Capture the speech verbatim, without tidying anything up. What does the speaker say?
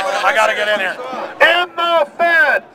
I gotta get in here. In the Fed.